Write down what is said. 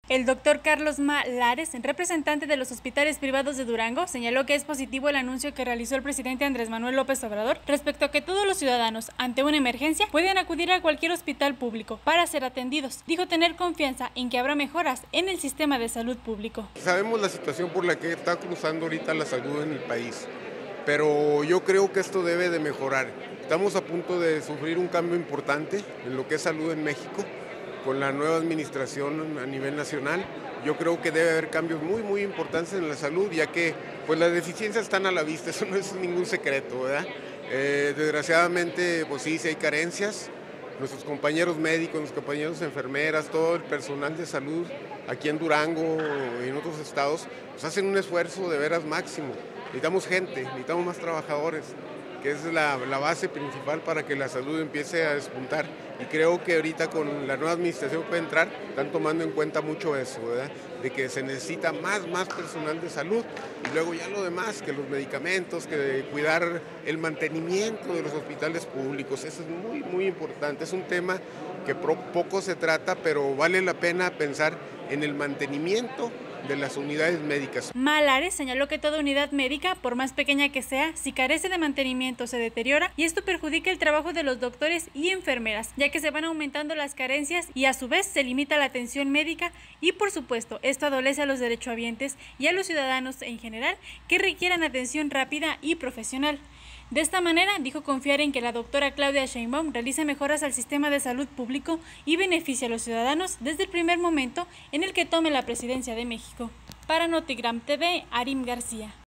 El doctor Carlos Lares, representante de los hospitales privados de Durango, señaló que es positivo el anuncio que realizó el presidente Andrés Manuel López Obrador respecto a que todos los ciudadanos, ante una emergencia, pueden acudir a cualquier hospital público para ser atendidos. Dijo tener confianza en que habrá mejoras en el sistema de salud público. Sabemos la situación por la que está cruzando ahorita la salud en el país, pero yo creo que esto debe de mejorar. Estamos a punto de sufrir un cambio importante en lo que es salud en México. Con la nueva administración a nivel nacional, yo creo que debe haber cambios muy importantes en la salud, ya que pues las deficiencias están a la vista, eso no es ningún secreto, ¿verdad? Desgraciadamente, pues sí hay carencias. Nuestros compañeros médicos, nuestros compañeros enfermeras, todo el personal de salud aquí en Durango y en otros estados, pues hacen un esfuerzo de veras máximo. Necesitamos gente, necesitamos más trabajadores, que es la base principal para que la salud empiece a despuntar. Y creo que ahorita con la nueva administración que puede entrar, están tomando en cuenta mucho eso, ¿verdad? De que se necesita más personal de salud y luego ya lo demás, que los medicamentos, que cuidar el mantenimiento de los hospitales públicos. Eso es muy importante. Es un tema que poco se trata, pero vale la pena pensar en el mantenimiento de las unidades médicas. Lares señaló que toda unidad médica, por más pequeña que sea, si carece de mantenimiento se deteriora y esto perjudica el trabajo de los doctores y enfermeras, ya que se van aumentando las carencias y a su vez se limita la atención médica y por supuesto esto adolece a los derechohabientes y a los ciudadanos en general que requieran atención rápida y profesional. De esta manera, dijo confiar en que la doctora Claudia Sheinbaum realice mejoras al sistema de salud público y beneficie a los ciudadanos desde el primer momento en el que tome la presidencia de México. Para Notigram TV, Arim García.